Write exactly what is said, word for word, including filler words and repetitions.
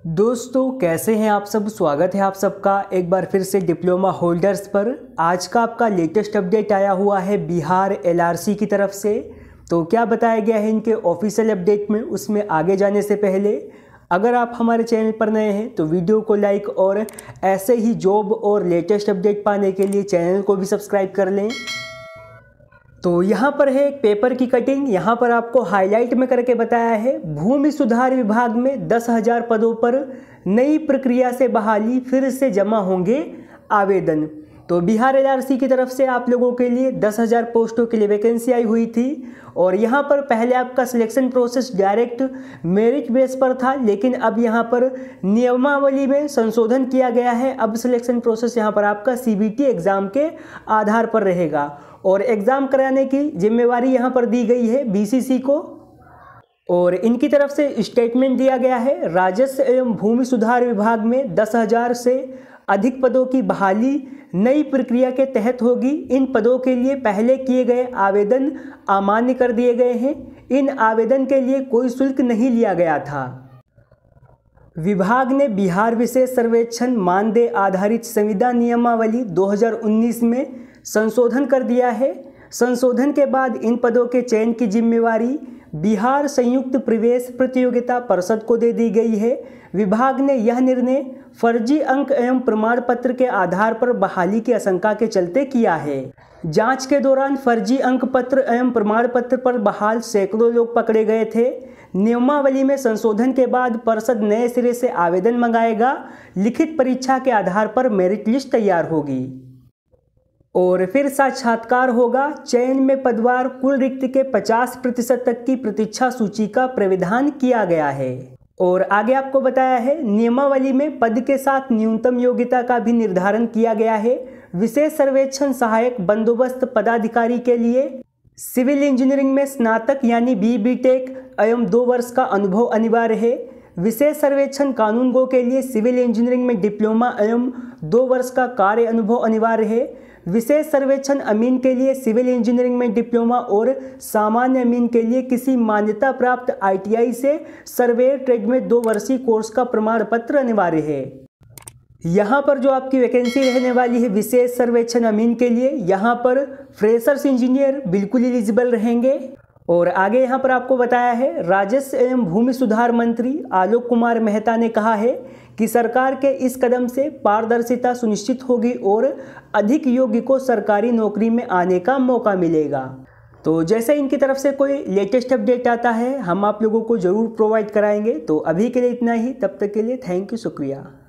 दोस्तों कैसे हैं आप सब। स्वागत है आप सबका एक बार फिर से डिप्लोमा होल्डर्स पर। आज का आपका लेटेस्ट अपडेट आया हुआ है बिहार एलआरसी की तरफ से। तो क्या बताया गया है इनके ऑफिशियल अपडेट में, उसमें आगे जाने से पहले अगर आप हमारे चैनल पर नए हैं तो वीडियो को लाइक और ऐसे ही जॉब और लेटेस्ट अपडेट पाने के लिए चैनल को भी सब्सक्राइब कर लें। तो यहाँ पर है एक पेपर की कटिंग। यहाँ पर आपको हाईलाइट में करके बताया है भूमि सुधार विभाग में दस हजार पदों पर नई प्रक्रिया से बहाली, फिर से जमा होंगे आवेदन। तो बिहार एलआरसी की तरफ से आप लोगों के लिए दस हजार पोस्टों के लिए वैकेंसी आई हुई थी और यहाँ पर पहले आपका selection process direct merit base पर था, लेकिन अब यहाँ पर नियमावली में संशोधन किया गया है। अब सिलेक्शन प्रोसेस यहाँ पर आपका सीबीटी एग्ज़ाम के आधार पर रहेगा और एग्ज़ाम कराने की जिम्मेवारी यहाँ पर दी गई है बीसीसी को। और इनकी तरफ से स्टेटमेंट दिया गया है राजस्व एवं भूमि सुधार विभाग में दस हजार से अधिक पदों की बहाली नई प्रक्रिया के तहत होगी। इन पदों के लिए पहले किए गए आवेदन अमान्य कर दिए गए हैं। इन आवेदन के लिए कोई शुल्क नहीं लिया गया था। विभाग ने बिहार विशेष सर्वेक्षण मानदेय आधारित संविदा नियमावली दो हज़ार उन्नीस में संशोधन कर दिया है। संशोधन के बाद इन पदों के चयन की जिम्मेवारी बिहार संयुक्त प्रवेश प्रतियोगिता परिषद को दे दी गई है। विभाग ने यह निर्णय फर्जी अंक एवं प्रमाण पत्र के आधार पर बहाली की आशंका के चलते किया है। जांच के दौरान फर्जी अंक पत्र एवं प्रमाण पत्र पर बहाल सैकड़ों लोग पकड़े गए थे। नियमावली में संशोधन के बाद परिषद नए सिरे से आवेदन मंगाएगा। लिखित परीक्षा के आधार पर मेरिट लिस्ट तैयार होगी और फिर साक्षात्कार होगा। चयन में पदवार कुल रिक्त के पचास प्रतिशत तक की प्रतीक्षा सूची का प्राविधान किया गया है। और आगे आपको बताया है नियमावली में पद के साथ न्यूनतम योग्यता का भी निर्धारण किया गया है। विशेष सर्वेक्षण सहायक बंदोबस्त पदाधिकारी के लिए सिविल इंजीनियरिंग में स्नातक यानी बी बी टेक एवं दो वर्ष का अनुभव अनिवार्य है। विशेष सर्वेक्षण कानूनगो के लिए सिविल इंजीनियरिंग में डिप्लोमा एवं दो वर्ष का कार्य अनुभव अनिवार्य है। विशेष सर्वेक्षण अमीन के लिए सिविल इंजीनियरिंग में डिप्लोमा और सामान्य अमीन के लिए किसी मान्यता प्राप्त आईटीआई से सर्वेयर ट्रेड में दो वर्षीय कोर्स का प्रमाण पत्र अनिवार्य है। यहाँ पर जो आपकी वैकेंसी रहने वाली है विशेष सर्वेक्षण अमीन के लिए, यहाँ पर फ्रेशर्स इंजीनियर बिल्कुल एलिजिबल रहेंगे। और आगे यहाँ पर आपको बताया है राजस्व एवं भूमि सुधार मंत्री आलोक कुमार मेहता ने कहा है कि सरकार के इस कदम से पारदर्शिता सुनिश्चित होगी और अधिक योग्य को सरकारी नौकरी में आने का मौका मिलेगा। तो जैसे इनकी तरफ से कोई लेटेस्ट अपडेट आता है हम आप लोगों को ज़रूर प्रोवाइड कराएंगे। तो अभी के लिए इतना ही, तब तक के लिए थैंक यू, शुक्रिया।